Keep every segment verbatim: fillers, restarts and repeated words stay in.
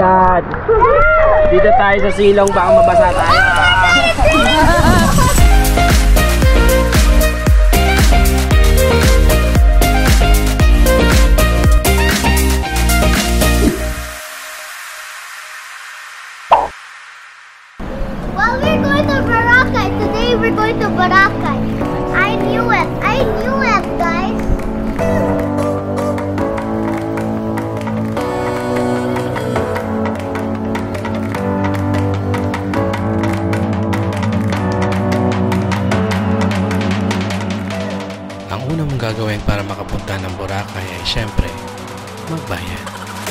ulan. Dito tayo sa silong, baka mabasa tayo. Well, we're going to Boracay. Today we're going to Boracay. I knew it. I knew it, guys. Ang una mong gagawin para makapunta ng Boracay ay syempre, magbayad.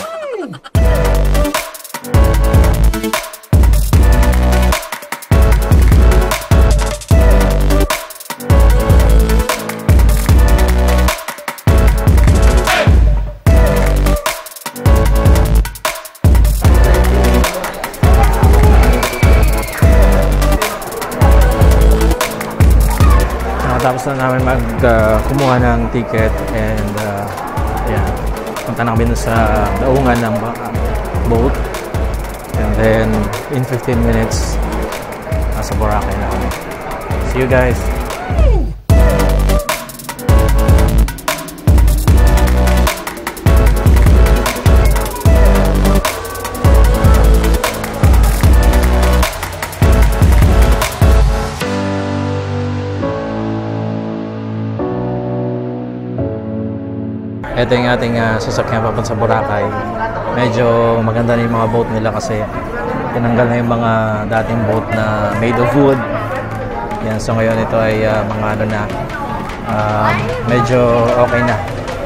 Tapos na namin mag uh, kumuha ng ticket and uh, yeah, punta na kami sa daungan ng uh, boat and then in fifteen minutes nasa Boracay na kami. See you guys! Ito yung ating uh, sasakyan papunta sa Boracay. Medyo maganda na yung mga boat nila kasi tinanggal na yung mga dating boat na made of wood. Yan, so ngayon ito ay uh, mga ano na uh, medyo okay na.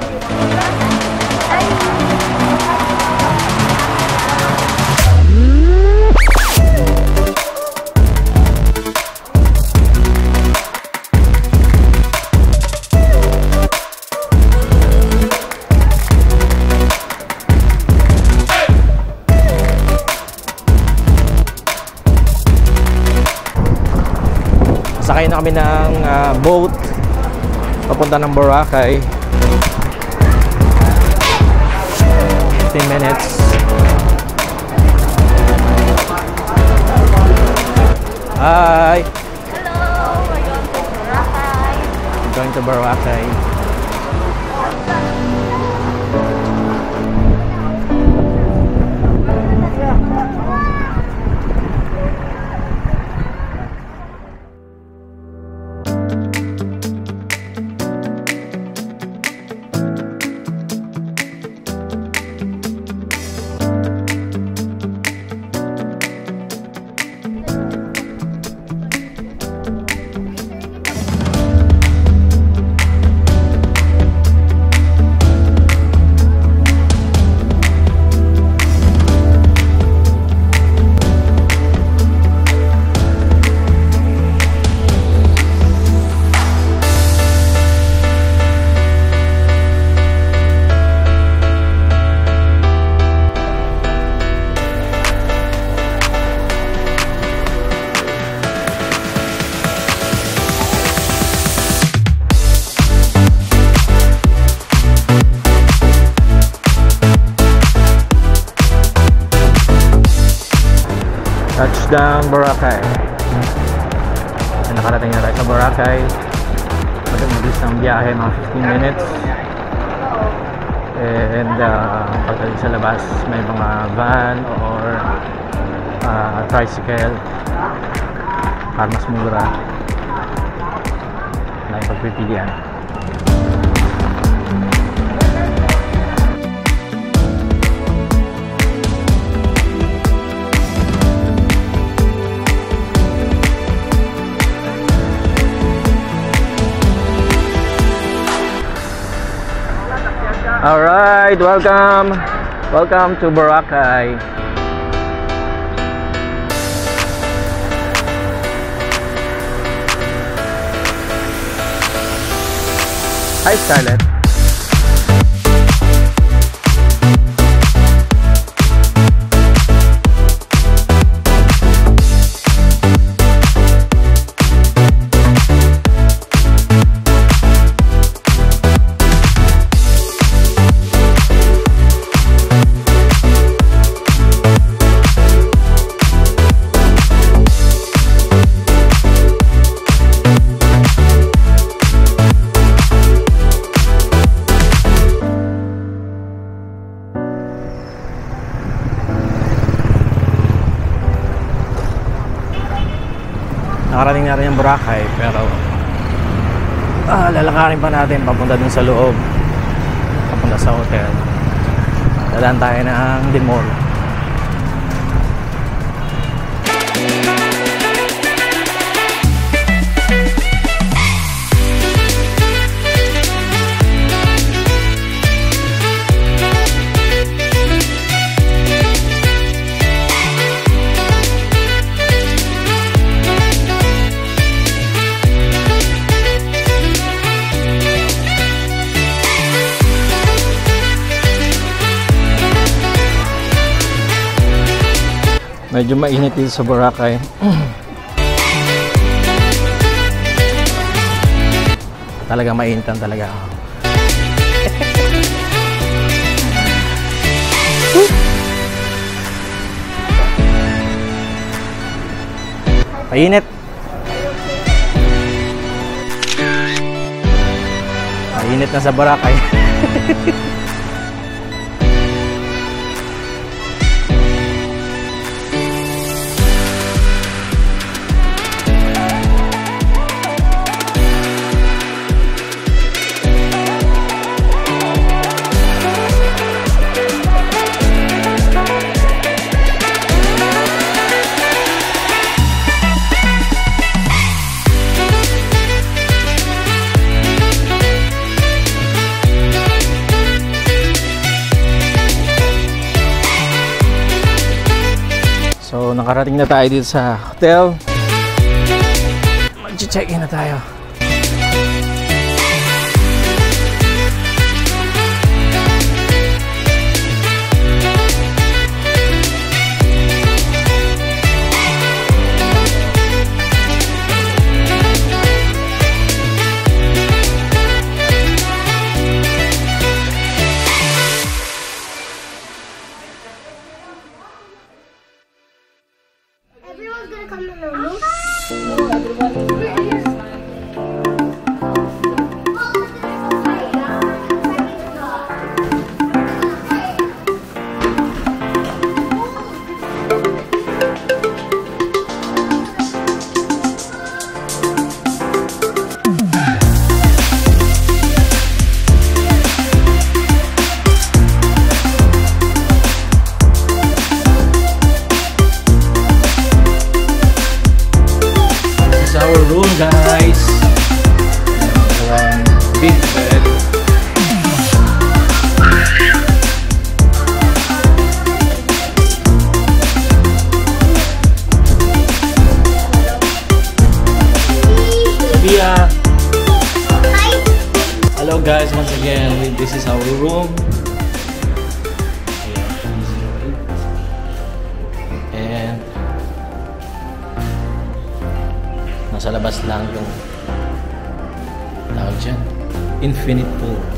Sakay na kami ng uh, boat papunta ng Boracay. fifteen minutes. Hi! Hello! We're going to Boracay. We're going to Boracay. Touchdown Boracay. Nakarating na tayo sa Boracay. Mabilis ng biyahe, mga fifteen minutes. And uh, pagdating sa labas may mga van or uh, tricycle para mas mura na ipagpipilian. Alright, welcome! Welcome to Boracay. Hi, Scarlett. nakarating natin yung Boracay, pero ah, lalakarin pa natin papunta dun sa loob, papunta sa hotel. Dadaan tayo ng The Mall. Medyo mainit dito sa Boracay. Talaga mainitan talaga ako. Mainit. Mainit na sa Boracay. So, nakarating na tayo dito sa hotel. Mag-check-in na tayo. Everyone's gonna come in the room. Our room, guys. One big bed. Sophia. Hi. Hello guys, once again, this is our room. And nasa labas lang yung tawag dyan, infinite pool.